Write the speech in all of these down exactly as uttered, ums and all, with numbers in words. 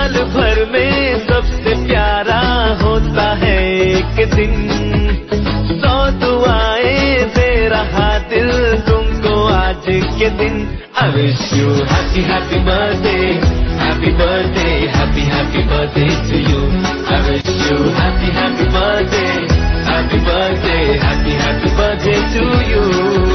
साल भर में सबसे प्यारा होता है एक दिन, सौ दुआएं दे रहा दिल तुमको आज के दिन। I wish you happy happy birthday, happy birthday, happy happy birthday to you. I wish you happy happy birthday, happy birthday, happy happy birthday to you.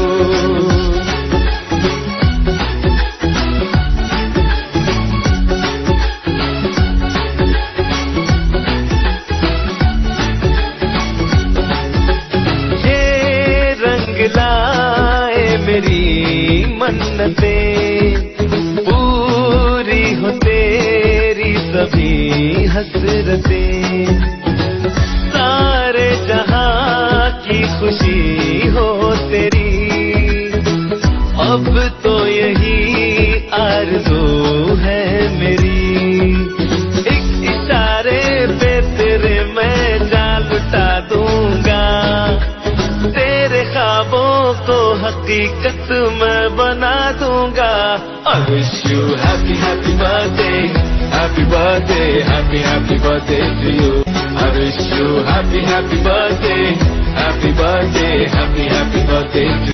लाए मेरी मन्नतें, पूरी हो तेरी सभी हसरतें, सारे जहां की खुशी हो तेरी, अब तो यही आरज़ू है मेरी। एक इशारे पे तेरे मैं जाल लुटा दूंगा, तेरे ख्वाबों को हकीकत मैं बना दूंगा। I wish you happy happy birthday, happy birthday, happy happy birthday to you. I wish you happy happy birthday, happy birthday, happy happy birthday to you.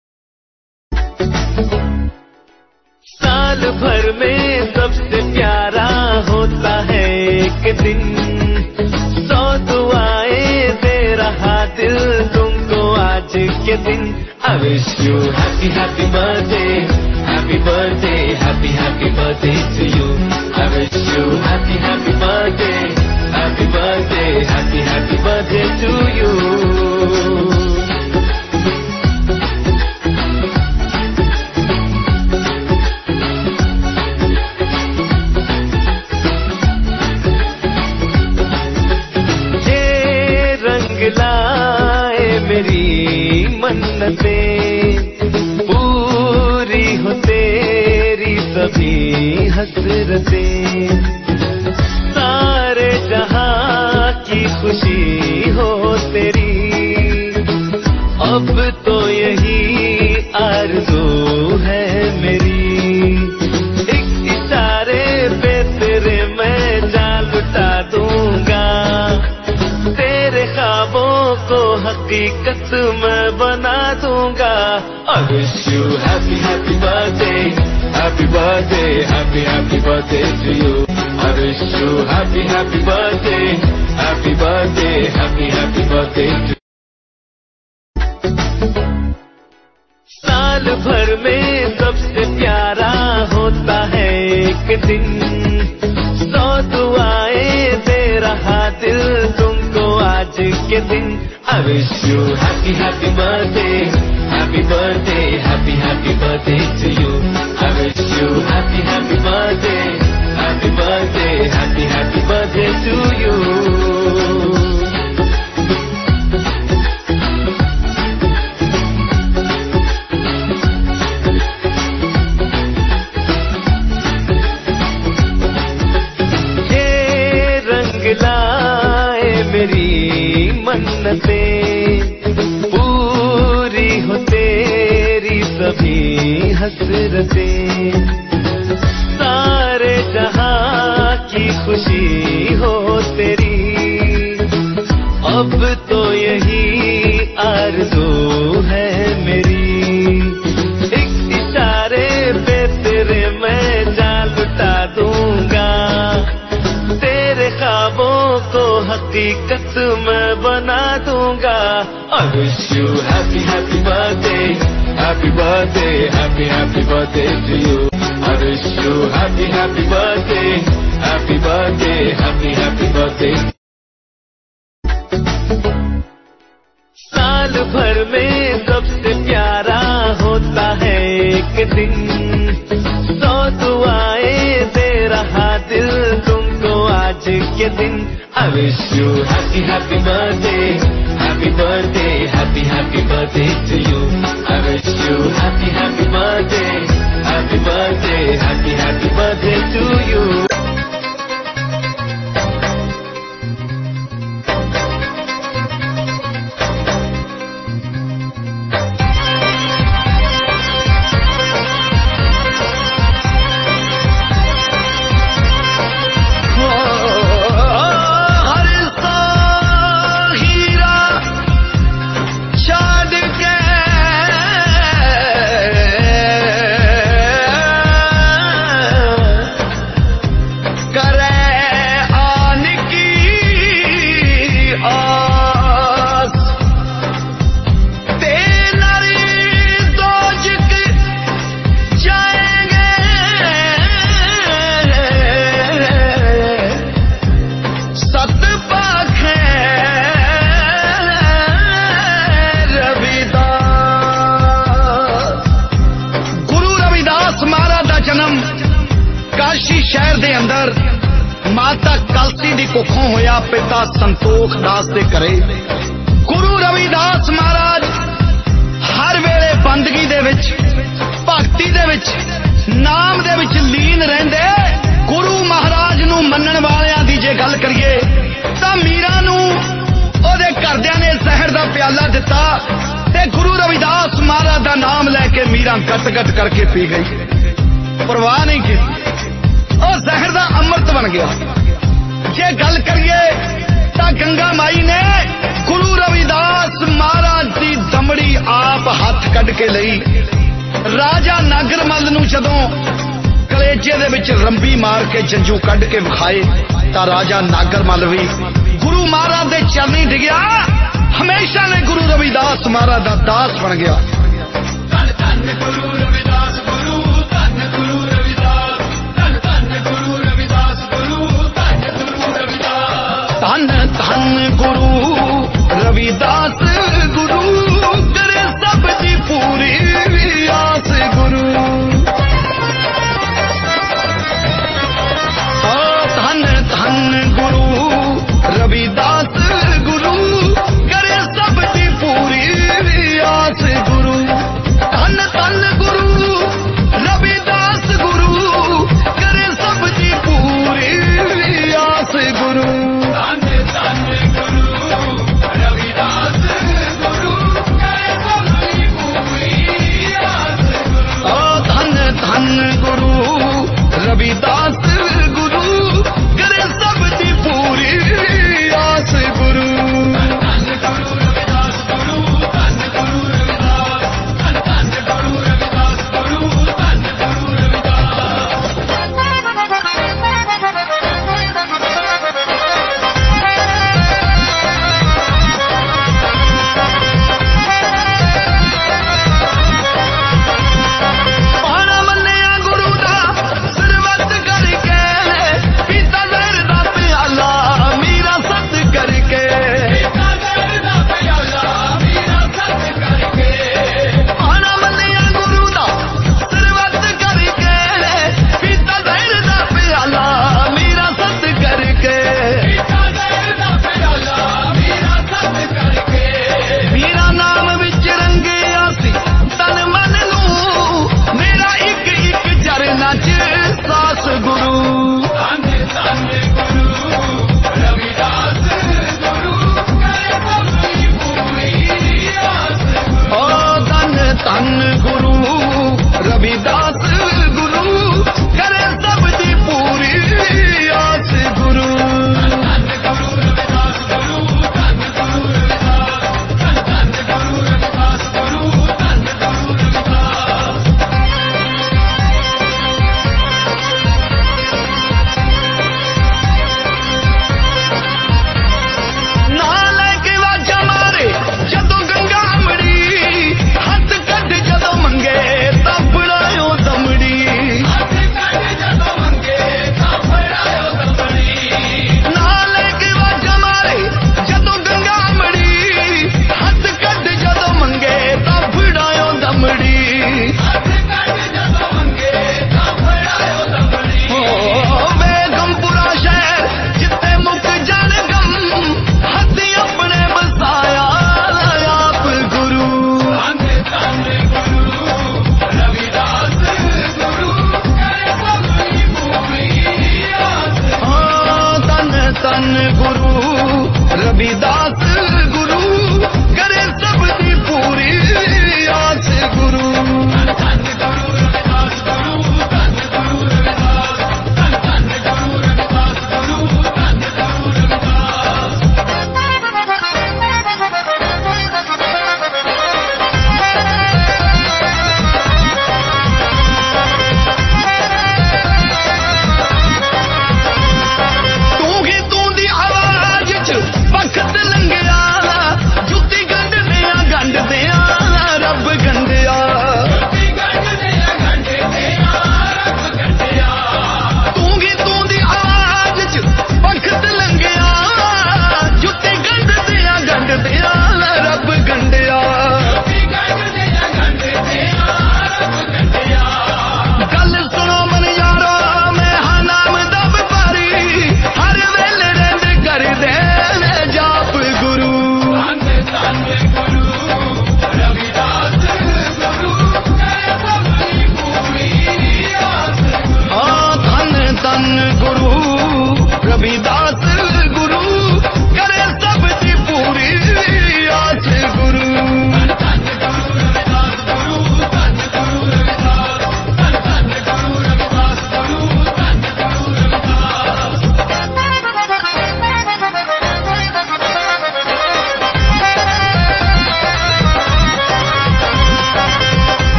साल भर में सबसे प्यारा होता है एक दिन, सौ दुआएं दे रहा दिल तुमको आज के दिन। I wish you happy happy birthday, happy birthday, happy happy birthday to you. I wish you happy happy birthday, happy birthday, happy happy birthday to you. लाए मेरी मन्नतें, पूरी हो तेरी सभी हसरतें, सारे जहां की खुशी हो तेरी, अब तो यही आरज़ू है मेरी। एक इशारे पे तेरे मैं जाल लुटा दूंगा, तेरे ख्वाबों को हकीकत मैं बना दूंगा। I wish you happy happy birthday, happy birthday, happy happy birthday to you. I wish you happy happy birthday, happy birthday, happy happy birthday to you. साल भर में सबसे प्यारा होता है एक दिन, सौ दुआएं दे रहा दिल तुमको आज के दिन। I wish you happy happy birthday, happy birthday, happy happy birthday to you. I wish you happy happy birthday, happy birthday, happy happy birthday to you. लाए मेरी मन्नतें, पूरी हो तेरी सभी हसरतें, सारे जहां की खुशी हो तेरी, अब तो यही आरज़ू है मेरी। एक इशारे पे तेरे मैं जाल लुटा दूंगा, तेरे ख्वाबों को हकीकत मैं बना दूंगा। I wish you happy happy birthday, happy birthday, happy happy birthday to you. I wish you happy happy birthday, happy birthday, happy happy birthday. साल भर में सबसे प्यारा होता है एक दिन, सौ दुआएं दे रहा दिल तुमको आज के दिन। I wish you happy happy birthday, happy birthday, happy happy birthday to you. I wish you happy happy birthday, happy birthday, happy happy birthday to you. जन्म काशी शहर दे अंदर माता कलसी दी कुखों होया पिता संतोख दास दे घरे। गुरु रविदास महाराज हर वेले बंदगी दे विच भगती दे विच नाम दे विच लीन रहिंदे। गुरु महाराज नूं मनण वालियां दी जे गल करिए तां मीरा नूं ओहदे घरदियां ने जहर दा प्याला दिता ते गुरु रविदास महाराज दा नाम लैके मीरा गट गट करके पी गई, परवाह नहीं की। और जहर दा अमृत बन गया। जे गल करिए तां गंगा माई ने गुरु रविदास महाराज दी दमड़ी आप हथ कढ़ के लई। राजा नागरमल नूं जदों कलेजे दे विच रंबी मार के जंजू कढ़ के विखाए तां राजा नागरमल भी गुरु महाराज दे चरनी डिग्या। हमेशा ने गुरु रविदास महाराज दा दास बन गया।